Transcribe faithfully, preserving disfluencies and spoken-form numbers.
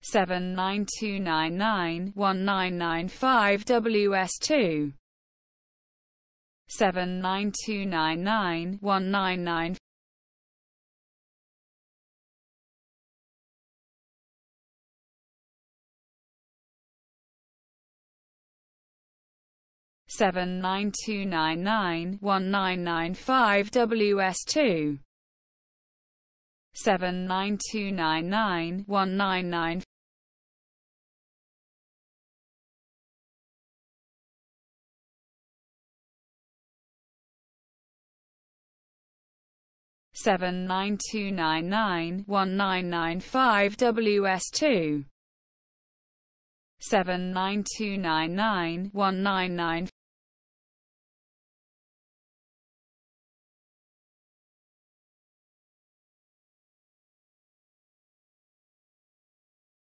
seven nine two nine nine one nine nine five W S two, seven nine two nine nine one nine nine seven nine two nine nine one nine nine five W S two, seven nine two nine nine one nine nine seven nine two nine nine one nine nine five W S two, seven nine two nine nine one nine nine